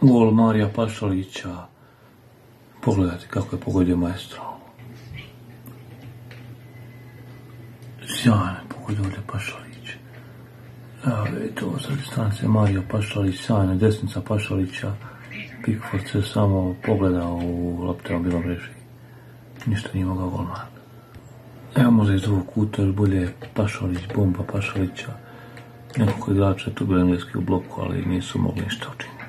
Gol Marija Pašalića. Pogledajte kako je pogodio maestralno. Sjajno pogodio ovdje Pašalić. Evo vidite ovo sa distance, Marija Pašalić, sjajna desnica Pašalića. Pickford se samo pogledao u loptevom bilo mreži. Ništa nije mogao golman. Evo možda iz ovog kuta još bolje Pašalić, bomba Pašalića. Nekoliko igrača je tu bilo engleski u bloku, ali nisu mogli ništa učiniti.